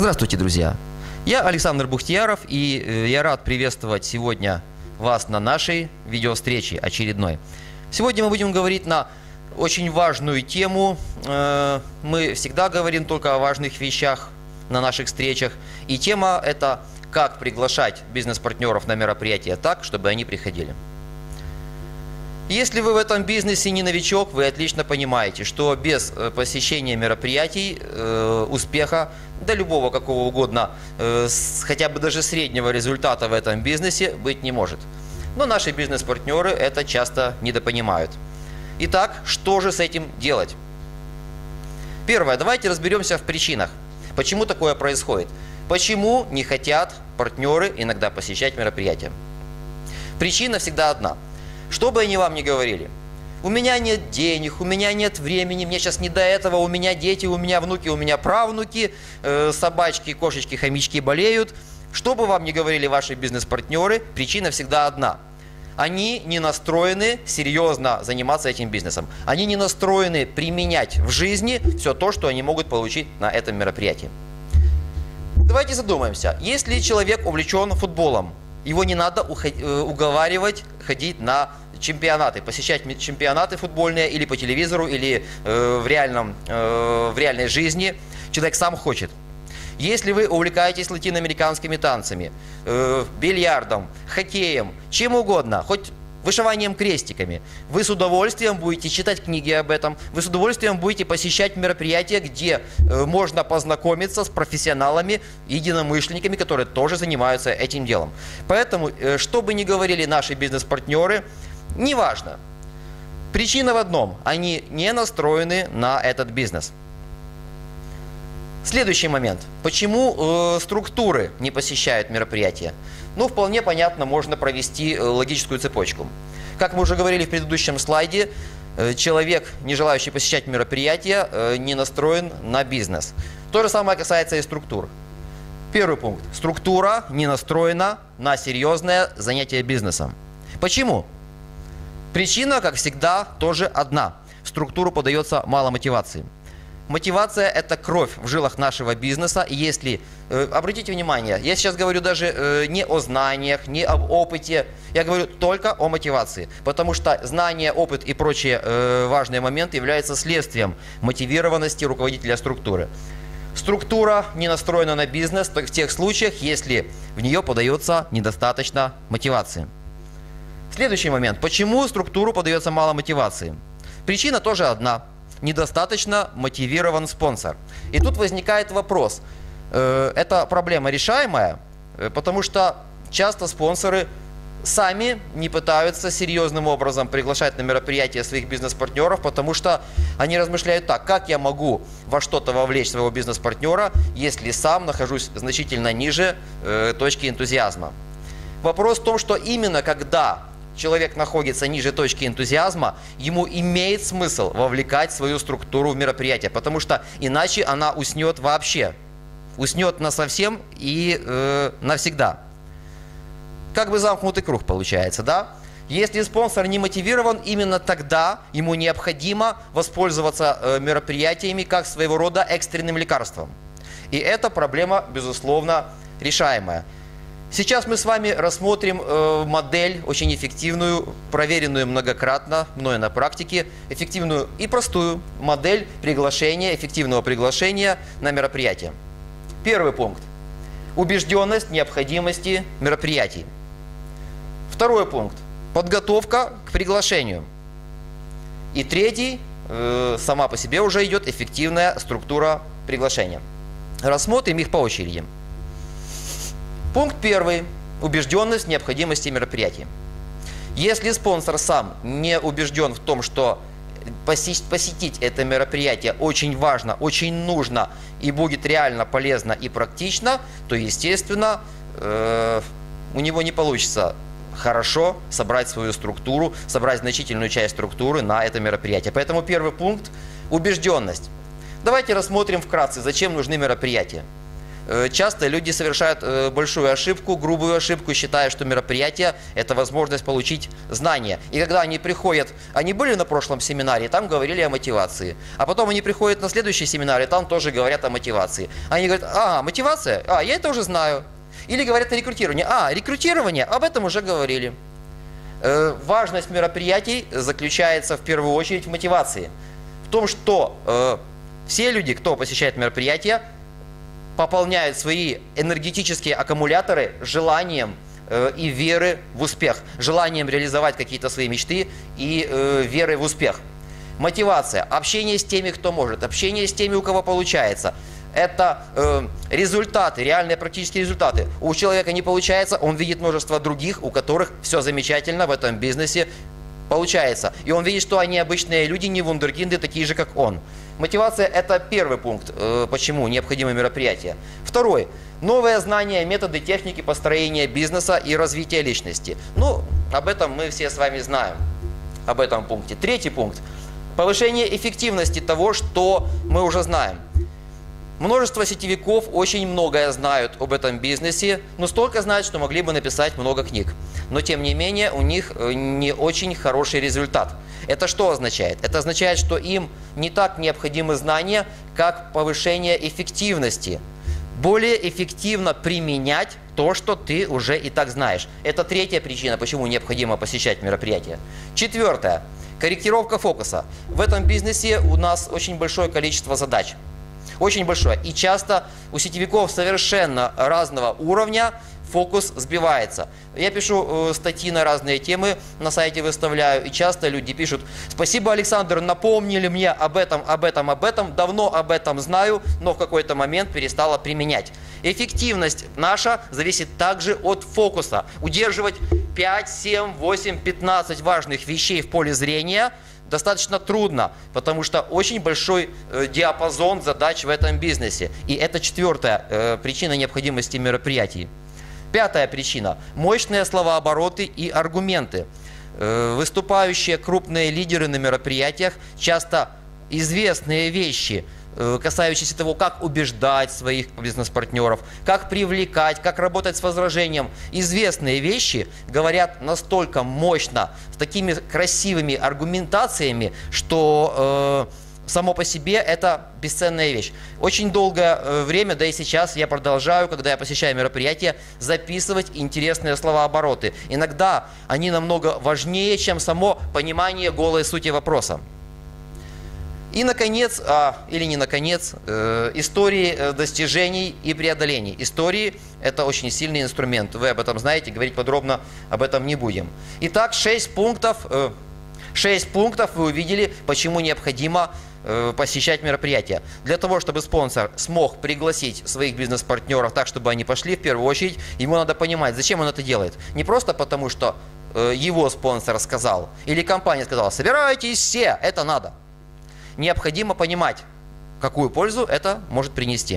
Здравствуйте, друзья! Я Александр Бухтияров, и я рад приветствовать сегодня вас на нашей видеовстрече очередной. Сегодня мы будем говорить на очень важную тему. Мы всегда говорим только о важных вещах на наших встречах. И тема – это как приглашать бизнес-партнеров на мероприятия так, чтобы они приходили. Если вы в этом бизнесе не новичок, вы отлично понимаете, что без посещения мероприятий успеха, да любого какого угодно, хотя бы даже среднего результата в этом бизнесе быть не может. Но наши бизнес-партнеры это часто недопонимают. Итак, что же с этим делать? Первое, давайте разберемся в причинах, почему такое происходит. Почему не хотят партнеры иногда посещать мероприятия? Причина всегда одна. Что бы они вам ни говорили, у меня нет денег, у меня нет времени, мне сейчас не до этого, у меня дети, у меня внуки, у меня правнуки, собачки, кошечки, хомячки болеют. Что бы вам ни говорили ваши бизнес-партнеры, причина всегда одна. Они не настроены серьезно заниматься этим бизнесом. Они не настроены применять в жизни все то, что они могут получить на этом мероприятии. Давайте задумаемся. Если человек увлечен футболом, его не надо уговаривать ходить на чемпионаты, посещать чемпионаты футбольные или по телевизору, или в реальной жизни. Человек сам хочет. Если вы увлекаетесь латиноамериканскими танцами, бильярдом, хоккеем, чем угодно, хоть вышиванием крестиками, вы с удовольствием будете читать книги об этом, вы с удовольствием будете посещать мероприятия, где можно познакомиться с профессионалами, единомышленниками, которые тоже занимаются этим делом. Поэтому, что бы ни говорили наши бизнес-партнеры, неважно. Причина в одном – они не настроены на этот бизнес. Следующий момент. Почему структуры не посещают мероприятия? Ну, вполне понятно, можно провести логическую цепочку. Как мы уже говорили в предыдущем слайде, человек, не желающий посещать мероприятия, не настроен на бизнес. То же самое касается и структур. Первый пункт. Структура не настроена на серьезное занятие бизнесом. Почему? Причина, как всегда, тоже одна. В структуру подается мало мотивации. Мотивация – это кровь в жилах нашего бизнеса. И если, обратите внимание, я сейчас говорю даже не о знаниях, не об опыте, я говорю только о мотивации. Потому что знания, опыт и прочие важные моменты являются следствием мотивированности руководителя структуры. Структура не настроена на бизнес в тех случаях, если в нее подается недостаточно мотивации. Следующий момент. Почему в структуру подается мало мотивации? Причина тоже одна. Недостаточно мотивирован спонсор. И тут возникает вопрос. Эта проблема решаемая, потому что часто спонсоры сами не пытаются серьезным образом приглашать на мероприятия своих бизнес-партнеров, потому что они размышляют так, как я могу во что-то вовлечь своего бизнес-партнера, если сам нахожусь значительно ниже точки энтузиазма. Вопрос в том, что именно когда человек находится ниже точки энтузиазма, ему имеет смысл вовлекать свою структуру в мероприятие, потому что иначе она уснет вообще, уснет насовсем и навсегда. Как бы замкнутый круг получается, да? Если спонсор не мотивирован, именно тогда ему необходимо воспользоваться мероприятиями как своего рода экстренным лекарством. И эта проблема, безусловно, решаемая. Сейчас мы с вами рассмотрим модель, очень эффективную, проверенную многократно мной на практике, эффективную и простую модель приглашения, эффективного приглашения на мероприятие. Первый пункт. Убежденность в необходимости мероприятий. Второй пункт. Подготовка к приглашению. И третий, сама по себе уже идет эффективная структура приглашения. Рассмотрим их по очереди. Пункт первый. Убежденность в необходимости мероприятий. Если спонсор сам не убежден в том, что посетить это мероприятие очень важно, очень нужно и будет реально полезно и практично, то, естественно, у него не получится хорошо собрать свою структуру, собрать значительную часть структуры на это мероприятие. Поэтому первый пункт – убежденность. Давайте рассмотрим вкратце, зачем нужны мероприятия. Часто люди совершают большую ошибку, грубую ошибку, считая, что мероприятие – это возможность получить знания. И когда они приходят, они были на прошлом семинаре, там говорили о мотивации. А потом они приходят на следующий семинар, и там тоже говорят о мотивации. Они говорят: мотивация? Я это уже знаю. Или говорят о рекрутировании. Рекрутирование, об этом уже говорили. Важность мероприятий заключается в первую очередь в мотивации. В том, что все люди, кто посещает мероприятия, пополняют свои энергетические аккумуляторы желанием и веры в успех, желанием реализовать какие-то свои мечты и верой в успех. Мотивация, общение с теми, кто может, общение с теми, у кого получается. Это результаты, реальные практические результаты. У человека не получается, он видит множество других, у которых все замечательно в этом бизнесе получается. И он видит, что они обычные люди, не вундеркинды, такие же, как он. Мотивация – это первый пункт, почему необходимо мероприятие. Второй – новые знания, методы, техники построения бизнеса и развития личности. Об этом мы все с вами знаем, об этом пункте. Третий пункт – повышение эффективности того, что мы уже знаем. Множество сетевиков очень многое знают об этом бизнесе, но столько знают, что могли бы написать много книг. Но тем не менее у них не очень хороший результат. Это что означает? Это означает, что им не так необходимы знания, как повышение эффективности. Более эффективно применять то, что ты уже и так знаешь. Это третья причина, почему необходимо посещать мероприятия. Четвертое. Корректировка фокуса. В этом бизнесе у нас очень большое количество задач. Очень большое. И часто у сетевиков совершенно разного уровня фокус сбивается. Я пишу статьи на разные темы, на сайте выставляю, и часто люди пишут: спасибо, Александр, напомнили мне об этом, давно об этом знаю, но в какой-то момент перестала применять. Эффективность наша зависит также от фокуса. Удерживать 5, 7, 8, 15 важных вещей в поле зрения достаточно трудно, потому что очень большой диапазон задач в этом бизнесе. И это четвертая причина необходимости мероприятий. Пятая причина – мощные словообороты и аргументы. Выступающие крупные лидеры на мероприятиях часто известные вещи, касающиеся того, как убеждать своих бизнес-партнеров, как привлекать, как работать с возражением. Известные вещи говорят настолько мощно, с такими красивыми аргументациями, что само по себе это бесценная вещь. Очень долгое время, да и сейчас я продолжаю, когда я посещаю мероприятия, записывать интересные словообороты. Иногда они намного важнее, чем само понимание голой сути вопроса. И, наконец, или не наконец, истории достижений и преодолений. Истории – это очень сильный инструмент. Вы об этом знаете, говорить подробно об этом не будем. Итак, 6 пунктов вы увидели, почему необходимо посещать мероприятия. Для того, чтобы спонсор смог пригласить своих бизнес-партнеров так, чтобы они пошли, в первую очередь, ему надо понимать, зачем он это делает. Не просто потому, что его спонсор сказал, или компания сказала: собирайтесь все, это надо. Необходимо понимать, какую пользу это может принести.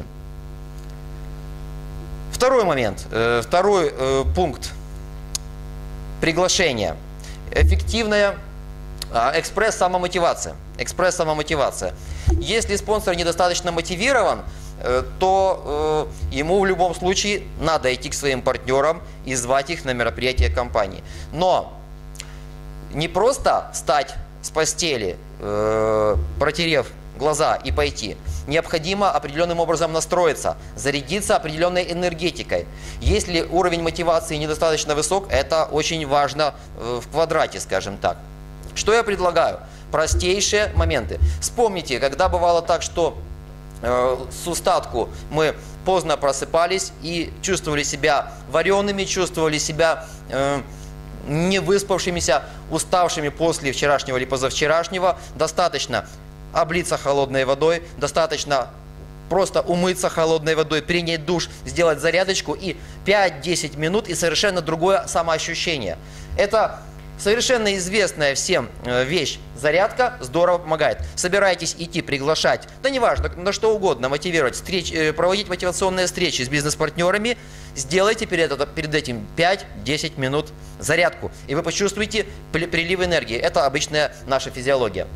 Второй момент, второй пункт приглашения. Эффективная экспресс-самомотивация. Экспресс-самомотивация. Если спонсор недостаточно мотивирован, то ему в любом случае надо идти к своим партнерам и звать их на мероприятие компании. Но не просто встать с постели, протерев глаза и пойти. Необходимо определенным образом настроиться, зарядиться определенной энергетикой. Если уровень мотивации недостаточно высок, это очень важно в квадрате, скажем так. Что я предлагаю? Простейшие моменты. Вспомните, когда бывало так, что с устатку мы поздно просыпались и чувствовали себя вареными, чувствовали себя не выспавшимися, уставшими после вчерашнего или позавчерашнего. Достаточно облиться холодной водой, достаточно просто умыться холодной водой, принять душ, сделать зарядочку, и 5-10 минут, и совершенно другое самоощущение. Это совершенно известная всем вещь. Зарядка здорово помогает. Собирайтесь идти, приглашать, да неважно, на что угодно, мотивировать, проводить мотивационные встречи с бизнес-партнерами. Сделайте перед этим 5-10 минут зарядку, и вы почувствуете прилив энергии. Это обычная наша физиология.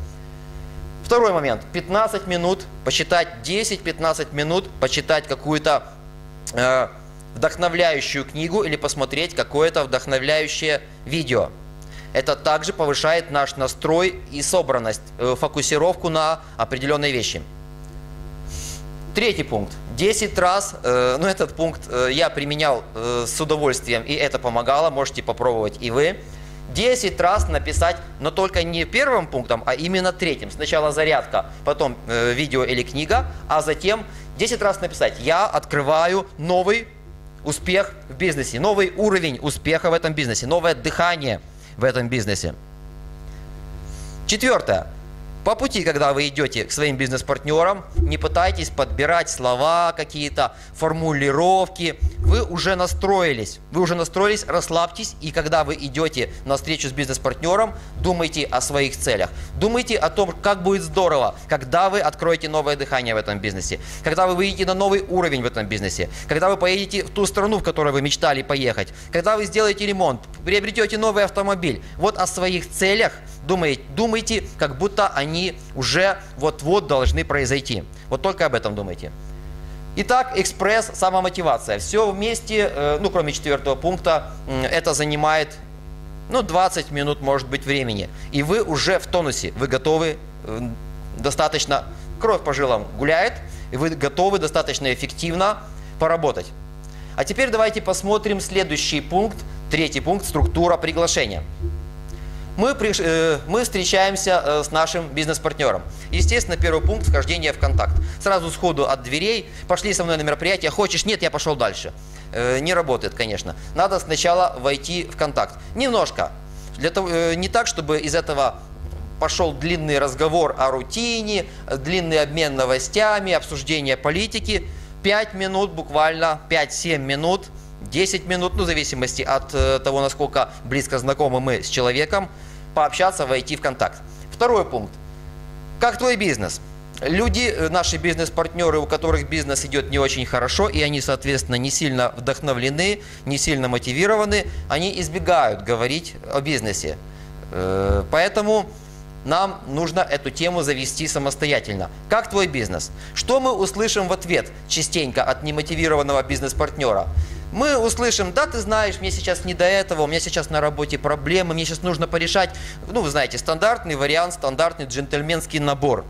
Второй момент. 15 минут почитать, 10-15 минут почитать какую-то вдохновляющую книгу или посмотреть какое-то вдохновляющее видео. Это также повышает наш настрой и собранность, фокусировку на определенные вещи. Третий пункт. 10 раз, этот пункт я применял с удовольствием, и это помогало, можете попробовать и вы. 10 раз написать, но только не первым пунктом, а именно третьим. Сначала зарядка, потом видео или книга, а затем 10 раз написать: я открываю новый успех в бизнесе, новый уровень успеха в этом бизнесе, новое дыхание в этом бизнесе. Четвертое. По пути, когда вы идете к своим бизнес-партнерам, не пытайтесь подбирать слова какие-то, формулировки. Вы уже настроились, расслабьтесь, и когда вы идете на встречу с бизнес-партнером, думайте о своих целях. Думайте о том, как будет здорово, когда вы откроете новое дыхание в этом бизнесе, когда вы выйдете на новый уровень в этом бизнесе, когда вы поедете в ту страну, в которую вы мечтали поехать, когда вы сделаете ремонт, приобретете новый автомобиль. Вот о своих целях думайте, как будто они уже вот-вот должны произойти. Вот только об этом думайте. Итак, экспресс, самомотивация. Все вместе, кроме четвертого пункта, это занимает 20 минут, может быть, времени. И вы уже в тонусе, вы готовы достаточно, кровь по жилам гуляет, и вы готовы достаточно эффективно поработать. А теперь давайте посмотрим следующий пункт, третий пункт, структура приглашения. Мы встречаемся с нашим бизнес-партнером. Естественно, первый пункт – вхождение в контакт. Сразу сходу от дверей: пошли со мной на мероприятие, хочешь, нет, я пошел дальше. Не работает, конечно. Надо сначала войти в контакт. Немножко. Не так, чтобы из этого пошел длинный разговор о рутине, длинный обмен новостями, обсуждение политики. 5 минут буквально, 5-7 минут, 10 минут, в зависимости от того, насколько близко знакомы мы с человеком, пообщаться, войти в контакт. Второй пункт. Как твой бизнес? Люди, наши бизнес-партнеры, у которых бизнес идет не очень хорошо, и они, соответственно, не сильно вдохновлены, не сильно мотивированы, они избегают говорить о бизнесе. Поэтому нам нужно эту тему завести самостоятельно. Как твой бизнес? Что мы услышим в ответ частенько от немотивированного бизнес-партнера? Мы услышим: да, ты знаешь, мне сейчас не до этого, у меня сейчас на работе проблемы, мне сейчас нужно порешать. Вы знаете, стандартный вариант, стандартный джентльменский набор.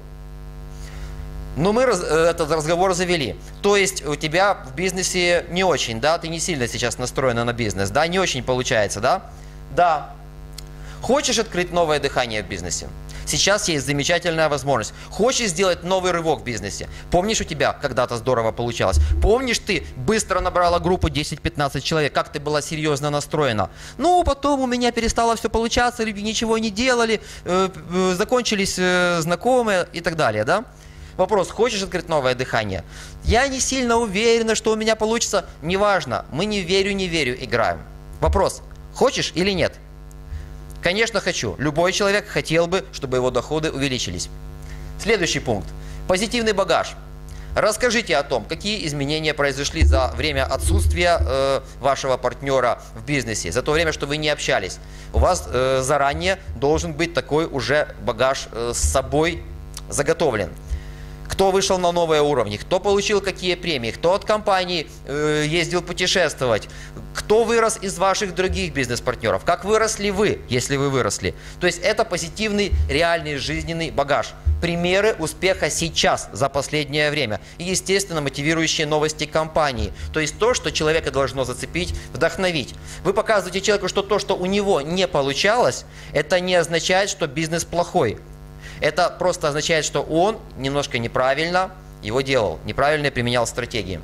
Но мы этот разговор завели. То есть у тебя в бизнесе не очень, да, ты не сильно сейчас настроена на бизнес, да, не очень получается, да? Да. Хочешь открыть новое дыхание в бизнесе? Сейчас есть замечательная возможность. Хочешь сделать новый рывок в бизнесе? Помнишь, у тебя когда-то здорово получалось? Помнишь, ты быстро набрала группу 10-15 человек, как ты была серьезно настроена? Потом у меня перестало все получаться, люди ничего не делали, закончились знакомые и так далее, да? Вопрос: хочешь открыть новое дыхание? Я не сильно уверена, что у меня получится. Неважно, мы не верю играем. Вопрос: хочешь или нет? Конечно, хочу. Любой человек хотел бы, чтобы его доходы увеличились. Следующий пункт. Позитивный багаж. Расскажите о том, какие изменения произошли за время отсутствия вашего партнера в бизнесе, за то время, что вы не общались. У вас заранее должен быть такой уже багаж с собой заготовлен. Кто вышел на новые уровни, кто получил какие премии, кто от компании ездил путешествовать, кто вырос из ваших других бизнес-партнеров, как выросли вы, если вы выросли. То есть это позитивный, реальный, жизненный багаж. Примеры успеха сейчас, за последнее время. И, естественно, мотивирующие новости компании. То есть то, что человека должно зацепить, вдохновить. Вы показываете человеку, что то, что у него не получалось, это не означает, что бизнес плохой. Это просто означает, что он немножко неправильно его делал, неправильно применял стратегии.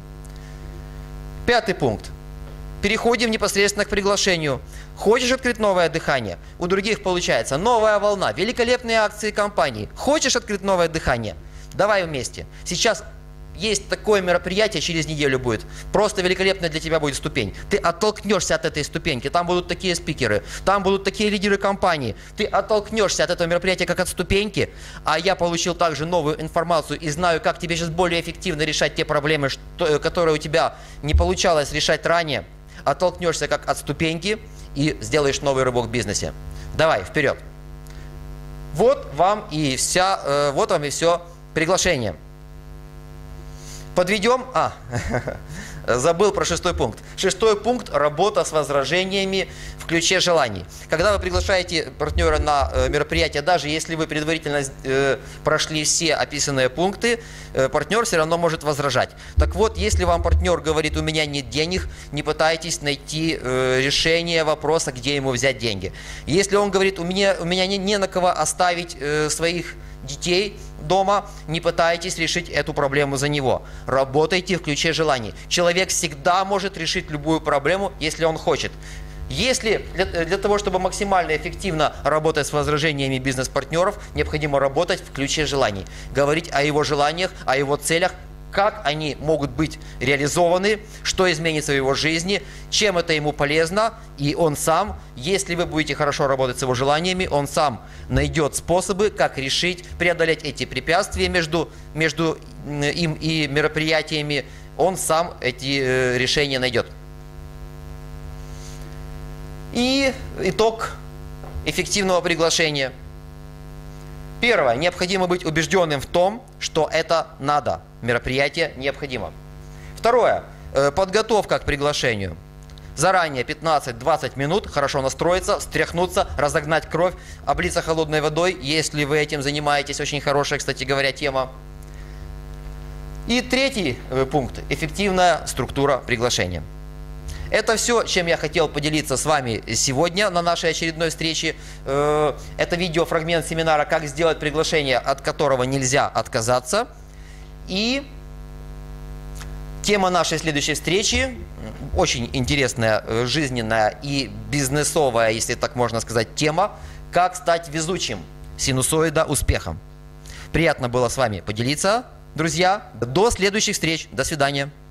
Пятый пункт. Переходим непосредственно к приглашению. Хочешь открыть новое дыхание? У других получается новая волна, великолепные акции компании. Хочешь открыть новое дыхание? Давай вместе. Сейчас есть такое мероприятие, через неделю будет. Просто великолепная для тебя будет ступень. Ты оттолкнешься от этой ступеньки. Там будут такие спикеры, там будут такие лидеры компании. Ты оттолкнешься от этого мероприятия как от ступеньки. А я получил также новую информацию и знаю, как тебе сейчас более эффективно решать те проблемы, которые у тебя не получалось решать ранее. Оттолкнешься как от ступеньки и сделаешь новый рывок в бизнесе. Давай, вперед. Вот вам и все приглашение. Подведем, забыл про 6-й пункт. 6-й пункт – работа с возражениями в ключе желаний. Когда вы приглашаете партнера на мероприятие, даже если вы предварительно прошли все описанные пункты, партнер все равно может возражать. Так вот, если вам партнер говорит: у меня нет денег, не пытайтесь найти решение вопроса, где ему взять деньги. Если он говорит: у меня не на кого оставить своих детей дома, не пытайтесь решить эту проблему за него. Работайте в ключе желаний. Человек всегда может решить любую проблему, если он хочет. Если для того, чтобы максимально эффективно работать с возражениями бизнес-партнеров, необходимо работать в ключе желаний. Говорить о его желаниях, о его целях, как они могут быть реализованы, что изменится в его жизни, чем это ему полезно, и он сам, если вы будете хорошо работать с его желаниями, он сам найдет способы, как решить, преодолеть эти препятствия между им и мероприятиями, он сам эти решения найдет. И итог эффективного приглашения. Первое. Необходимо быть убежденным в том, что это надо. Мероприятие необходимо. Второе. Подготовка к приглашению. Заранее 15-20 минут хорошо настроиться, встряхнуться, разогнать кровь, облиться холодной водой, если вы этим занимаетесь. Очень хорошая, кстати говоря, тема. И третий пункт. Эффективная структура приглашения. Это все, чем я хотел поделиться с вами сегодня на нашей очередной встрече. Это видеофрагмент семинара «Как сделать приглашение, от которого нельзя отказаться». И тема нашей следующей встречи очень интересная, жизненная и бизнесовая, если так можно сказать, тема «Как стать везучим. Синусоида успеха». Приятно было с вами поделиться, друзья. До следующих встреч. До свидания.